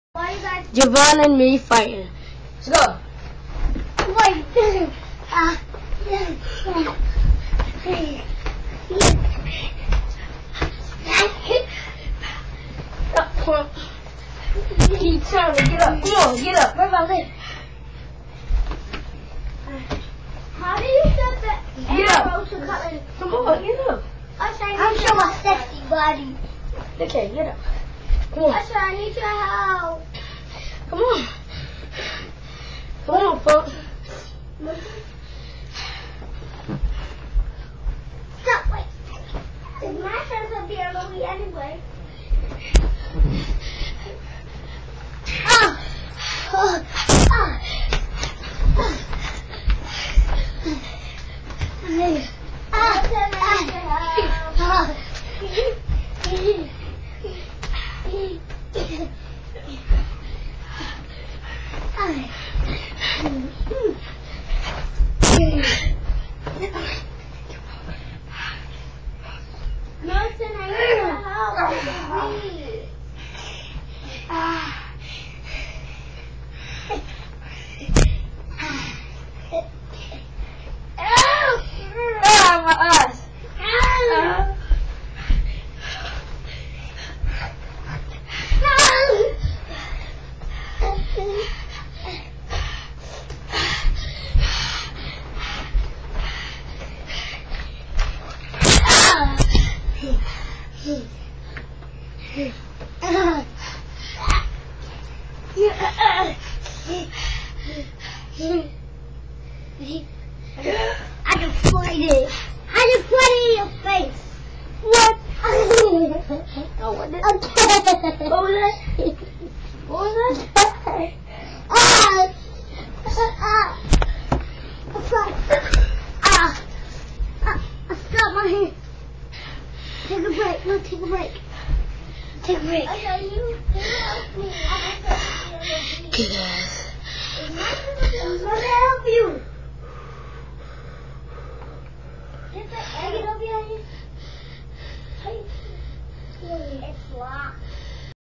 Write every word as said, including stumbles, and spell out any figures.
Why you guys? Javon and me fighting. Let's go. Wait. Uh, Keep trying to get up. Come on, get up. What about this? How do you set the Get arrow up. to cut it? Come on, get up. I'm showing my sexy body. Okay, get up. Come on. Usher, I need your help. Come on. Come on, folks. Stop, wait. It's my turn to be a movie anyway. Ah! Ah! Ah! Nelson, I need your help. Please. Ah. Ah, my eyes. Ah. I can fight it. I can put it in your face. What? Oh, what did What was that? What was that? Ah! Ah! Ah! Ah! I stopped my hand. Take a break. No, take a break. Take a break. Okay, you help me. I'm Good ass. going to help you. Get the egg over here. It's locked.